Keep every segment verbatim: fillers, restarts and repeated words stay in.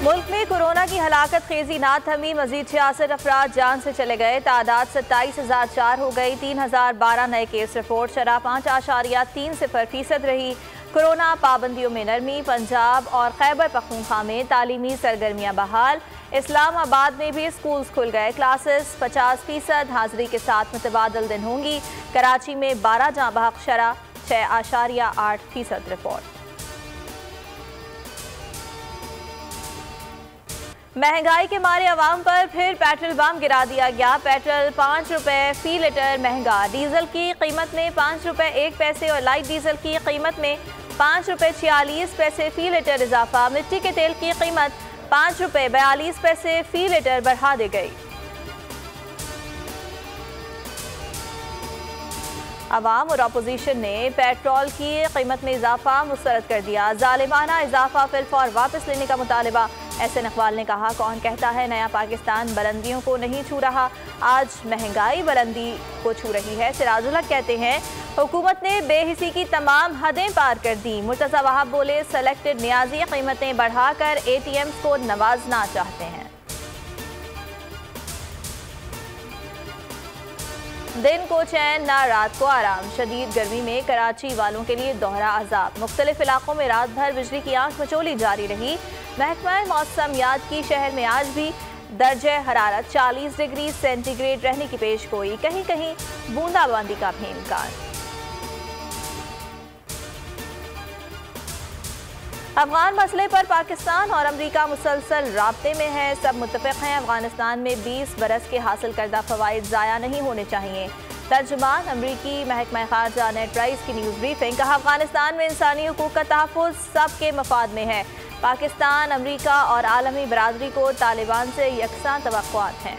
मुल्क में कोरोना की हलाकत खेजी ना थमी, मजीद छियासठ अफराद जान से चले गए। तादाद सत्ताईस हजार चार हो गई। तीन हजार बारह नए केस रिपोर्ट, शरह पाँच आशारिया तीन सिफर फीसद रही। कोरोना पाबंदियों में नरमी, पंजाब और खैबर पख्तूनख्वा में तालीमी सरगर्मियाँ बहाल। इस्लामाबाद में भी स्कूल्स खुल गए। क्लासेस पचास फीसद हाजिरी के साथ मुतबादल दिन होंगी। कराची में बारह जहाँ बहक, शरह छः आशारिया आठ फीसद रिपोर्ट। महंगाई के मारे अवाम पर फिर पेट्रोल बम गिरा दिया गया। पेट्रोल पाँच रुपये फी लीटर महंगा, डीजल की कीमत में पाँच रुपये एक पैसे और लाइट डीजल की कीमत में पाँच रुपये छियालीस पैसे फी लीटर इजाफा। मिट्टी के तेल की कीमत पाँच रुपये बयालीस पैसे फी लीटर बढ़ा दी गई। अवाम और अपोजिशन ने पेट्रोल की कीमत में इजाफा मुस्तरद कर दिया। जालिमाना इजाफा फिलफौर वापस लेने का मुतालबा। एहसन इकबाल ने कहा, कौन कहता है नया पाकिस्तान बुलंदियों को नहीं छू रहा, आज महंगाई बुलंदी को छू रही है। सिराजुल हक कहते हैं, हुकूमत ने बेहिसी की तमाम हदें पार कर दी। मुर्तज़ा वहाब बोले, सेलेक्टेड नियाजी कीमतें बढ़ाकर ए टी एम्स को नवाजना चाहते हैं। दिन को चैन ना रात को आराम, शदीद गर्मी में कराची वालों के लिए दोहरा अजाब। मुख्तलिफ इलाकों में रात भर बिजली की आंख मचोली जारी रही। महकमा मौसमियात की शहर में आज भी दर्जे हरारत चालीस डिग्री सेंटीग्रेड रहने की पेश गोई। कहीं कहीं बूंदाबांदी का भी इम्कान। अफगान मसले पर पाकिस्तान और अमरीका मुसलसल राब्ते में है। सब मुत्तफिक हैं अफगानिस्तान में बीस बरस के हासिल करदा फवाइद ज़ाया नहीं होने चाहिए। तर्जुमान अमरीकी महकमा खारजा नेट प्राइस की न्यूज़ ब्रीफिंग। कहा, अफगानिस्तान में इंसानी हुकूक का तहफ़्फ़ुज़ सबके मफाद में है। पाकिस्तान, अमरीका और आलमी बरादरी को तालिबान से यकसां तवक्कुआत हैं।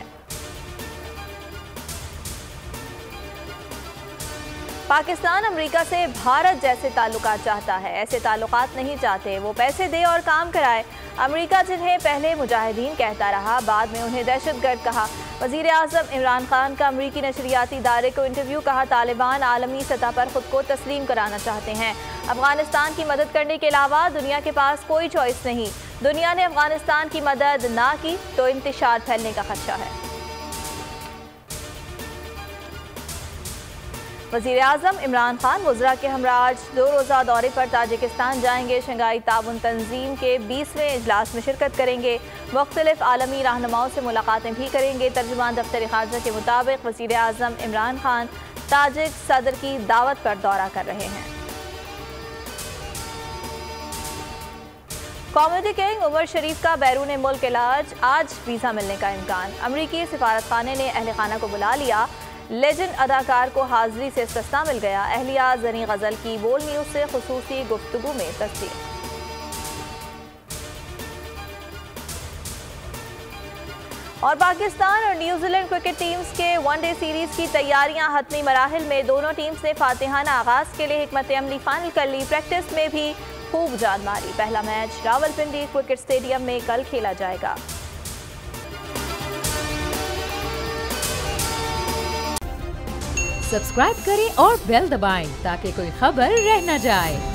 पाकिस्तान अमरीका से भारत जैसे ताल्लुकात चाहता है, ऐसे ताल्लुकात नहीं चाहते। वो पैसे दे और काम कराए। अमरीका जिन्हें पहले मुजाहिदीन कहता रहा, बाद में उन्हें दहशतगर्द कहा। वज़ीर आज़म इमरान खान का अमरीकी नशरियाती इदारे को इंटरव्यू। कहा, तालिबान आलमी सतह पर खुद को तस्लीम कराना चाहते हैं। अफगानिस्तान की मदद करने के अलावा दुनिया के पास कोई चॉइस नहीं। दुनिया ने अफगानिस्तान की मदद ना की तो इंतशार फैलने का खदशा है। वज़ीर आज़म इमरान खान वज़रा के हमरा आज दो रोज़ा दौरे पर ताजिकिस्तान जाएंगे। शंघाई ताउन तंजीम के बीसवें इजलास में शिरकत करेंगे। मुख्तलिफ आलमी रहनुमाओं से मुलाकातें भी करेंगे। तर्जुमान दफ्तर खारजा के मुताबिक वज़ीर आज़म इमरान खान ताजिक सदर की दावत पर दौरा कर रहे हैं। कॉमेडी किंग उमर शरीफ का बैरून मुल्क इलाज, आज वीज़ा मिलने का इम्कान। अमरीकी सिफारत खाने ने अहल खाना को बुला लिया। लेजेंड अदाकार को हाजिरी से इस्तिस्ना मिल गया। अहलिया जनी गजल की बोल न्यूज़ से खुसूसी गुफ्तगू में तस्दीक। और पाकिस्तान और न्यूजीलैंड क्रिकेट टीम्स के वनडे सीरीज की तैयारियां हतमी मराहिल में। दोनों टीम्स ने फातिहाना आगाज के लिए हिकमत अमली फाइनल कर ली। प्रैक्टिस में भी खूब जान मारी। पहला मैच रावलपिंडी क्रिकेट स्टेडियम में कल खेला जाएगा। सब्सक्राइब करें और बेल दबाएं ताकि कोई खबर रह न जाए।